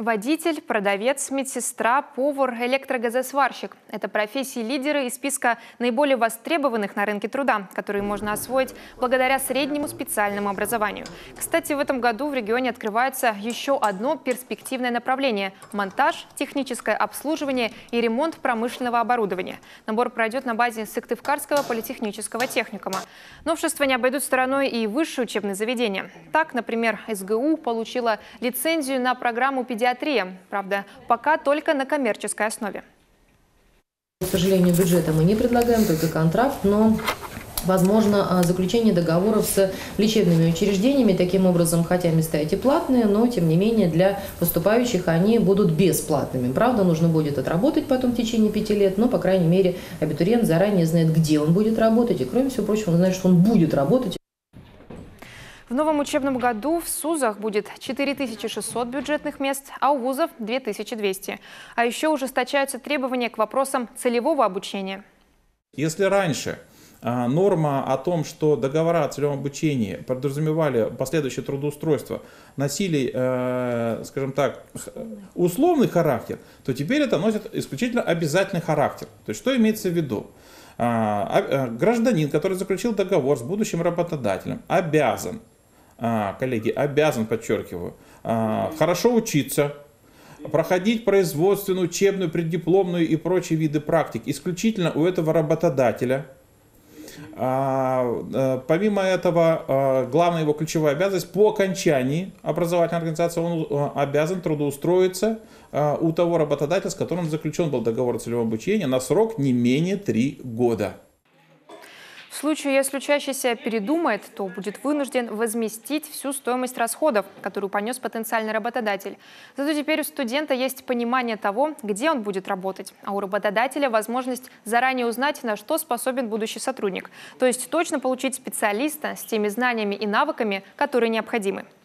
Водитель, продавец, медсестра, повар, электрогазосварщик – это профессии-лидеры из списка наиболее востребованных на рынке труда, которые можно освоить благодаря среднему специальному образованию. Кстати, в этом году в регионе открывается еще одно перспективное направление – монтаж, техническое обслуживание и ремонт промышленного оборудования. Набор пройдет на базе Сыктывкарского политехнического техникума. Новшества не обойдут стороной и высшие учебные заведения. Так, например, СГУ получила лицензию на программу педиатрия. Правда, пока только на коммерческой основе. К сожалению, бюджета мы не предлагаем, только контракт, но возможно заключение договоров с лечебными учреждениями. Таким образом, хотя места эти платные, но тем не менее для поступающих они будут бесплатными. Правда, нужно будет отработать потом в течение 5 лет, но, по крайней мере, абитуриент заранее знает, где он будет работать, и, кроме всего прочего, он знает, что он будет работать. В новом учебном году в СУЗах будет 4600 бюджетных мест, а у вузов 2200. А еще ужесточаются требования к вопросам целевого обучения. Если раньше норма о том, что договора о целевом обучении подразумевали последующее трудоустройство, носили, скажем так, условный характер, то теперь это носит исключительно обязательный характер. То есть что имеется в виду? Гражданин, который заключил договор с будущим работодателем, обязан, коллеги, обязан, подчеркиваю, хорошо учиться, проходить производственную, учебную, преддипломную и прочие виды практик исключительно у этого работодателя. Помимо этого, главная его ключевая обязанность: по окончании образовательной организации он обязан трудоустроиться у того работодателя, с которым заключен был договор о целевом обучении, на срок не менее 3 года. В случае, если учащийся передумает, то будет вынужден возместить всю стоимость расходов, которую понес потенциальный работодатель. Зато теперь у студента есть понимание того, где он будет работать, а у работодателя возможность заранее узнать, на что способен будущий сотрудник. То есть точно получить специалиста с теми знаниями и навыками, которые необходимы.